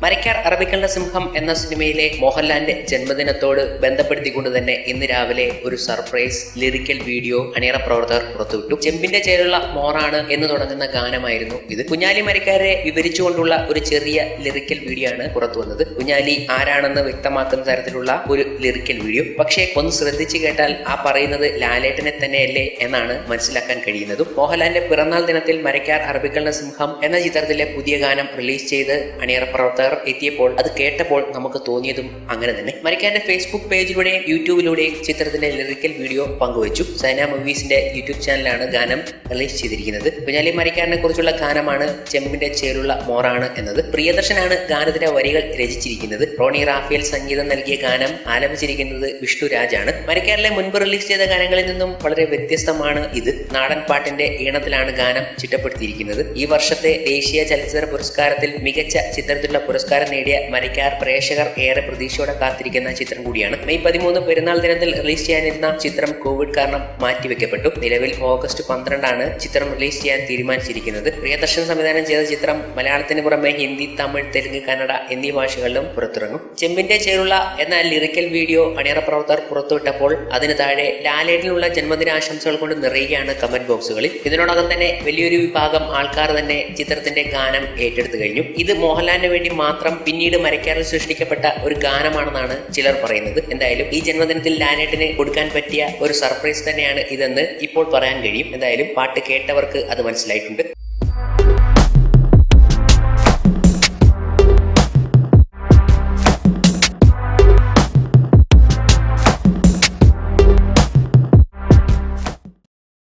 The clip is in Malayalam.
മരക്കാർ അറബികളുടെ സിംഹം എന്ന സിനിമയിലെ മോഹൻലാലിന്റെ ജന്മദിനത്തോട് ബന്ധപ്പെടുത്തിക്കൊണ്ട് തന്നെ ഇന്ന് രാവിലെ ഒരു സർപ്രൈസ് ലിറിക്കൽ വീഡിയോ അണിയറ പ്രവർത്തകർ പുറത്തുവിട്ടു. ചെമ്പിന്റെ ചേലുള്ള മോറാണ് എന്ന് തുടങ്ങുന്ന ഗാനമായിരുന്നു ഇത്. കുഞ്ഞാലി മരക്കാരെ വിവരിച്ചുകൊണ്ടുള്ള ഒരു ചെറിയ ലിറിക്കൽ വീഡിയോ ആണ് പുറത്തു വന്നത്. കുഞ്ഞാലി ആരാണെന്ന് വ്യക്തമാക്കുന്ന തരത്തിലുള്ള ഒരു ലിറിക്കൽ വീഡിയോ. പക്ഷേ ഒന്ന് ശ്രദ്ധിച്ചു കേട്ടാൽ ആ പറയുന്നത് ലാലേട്ടനെ തന്നെയല്ലേ എന്നാണ് മനസ്സിലാക്കാൻ കഴിയുന്നതും. മോഹൻലാലിന്റെ പിറന്നാൾ ദിനത്തിൽ മരക്കാർ അറബികളുടെ സിംഹം എന്ന ചിത്രത്തിലെ പുതിയ ഗാനം റിലീസ് ചെയ്ത് അണിയറ പ്രവർത്തകർ എത്തിയപ്പോൾ അത് കേട്ടപ്പോൾ നമുക്ക് തോന്നിയതും അങ്ങനെ തന്നെ. മരക്കാന്റെ ഫേസ്ബുക്ക് പേജിലൂടെയും യൂട്യൂബിലൂടെയും ചിത്രത്തിന്റെ ലിറിക്കൽ വീഡിയോ പങ്കുവച്ചു. സൈന മൂവീസിന്റെ യൂട്യൂബ് ചാനലാണ് ഗാനം റിലീസ് ചെയ്തിരിക്കുന്നത്. കുഞ്ഞാലി മരക്കാരനെ കുറിച്ചുള്ള ഗാനമാണ് ചെമ്പിന്റെ ചേലുള്ള മോറാണ് എന്നത്. പ്രിയദർശനാണ് ഗാനത്തിന്റെ വരികൾ രചിച്ചിരിക്കുന്നത്. റോണി റാഫേൽ സംഗീതം നൽകിയ ഗാനം ആലപിച്ചിരിക്കുന്നത് വിഷ്ണുരാജാണ്. മരക്കാരിലെ മുൻപ് റിലീസ് ചെയ്ത ഗാനങ്ങളിൽ നിന്നും വളരെ വ്യത്യസ്തമാണ് ഇത്. നാടൻ പാട്ടിന്റെ ഈണത്തിലാണ് ഗാനം ചിട്ടപ്പെടുത്തിയിരിക്കുന്നത്. ഈ വർഷത്തെ ദേശീയ ചലച്ചിത്ര പുരസ്കാരത്തിൽ മികച്ച ചിത്രത്തിലുള്ള പുരസ്കാരം നേടിയ മരക്കാർ പ്രേക്ഷകർ ഏറെ പ്രതീക്ഷയോടെ കാത്തിരിക്കുന്ന ചിത്രം കൂടിയാണ്. മെയ് 13 പെരുന്നാൾ ദിനത്തിൽ റിലീസ് ചെയ്യാനിരുന്ന ചിത്രം കോവിഡ് കാരണം മാറ്റിവെക്കപ്പെട്ടു. നിലവിൽ ഓഗസ്റ്റ് 12 ചിത്രം റിലീസ് ചെയ്യാൻ തീരുമാനിച്ചിരിക്കുന്നത്. പ്രിയദർശൻ സംവിധാനം ചെയ്ത ചിത്രം മലയാളത്തിന് പുറമെ ഹിന്ദി, തമിഴ്, തെലുങ്ക്, കന്നഡ എന്നീ ഭാഷകളിലും പുറത്തിറങ്ങും. ചെമ്പിന്റെ ചേരുള്ള എന്ന ലിറിക്കൽ വീഡിയോ അണിയറ പ്രവർത്തകർ പുറത്തുവിട്ടപ്പോൾ അതിന് താഴെ ലാലേട്ടനുള്ള ജന്മദിനാശംസകൾ കൊണ്ട് നിറയുകയാണ് കമന്റ് ബോക്സുകളിൽ. ഇതിനോടകം തന്നെ വലിയൊരു വിഭാഗം ആൾക്കാർ തന്നെ ചിത്രത്തിന്റെ ഗാനം ഏറ്റെടുത്തു കഴിഞ്ഞു. ഇത് മോഹൻലാലിന് വേണ്ടി മാത്രം പിന്നീട് മരക്കാരിൽ സൃഷ്ടിക്കപ്പെട്ട ഒരു ഗാനമാണെന്നാണ് ചിലർ പറയുന്നത്. എന്തായാലും ഈ ജന്മദിനത്തിൽ ലാലേട്ടന് കൊടുക്കാൻ പറ്റിയ ഒരു സർപ്രൈസ് തന്നെയാണ് ഇതെന്ന് ഇപ്പോൾ പറയാൻ കഴിയും. എന്തായാലും പാട്ട് കേട്ടവർക്ക് അത് മനസ്സിലായിട്ടുണ്ട്.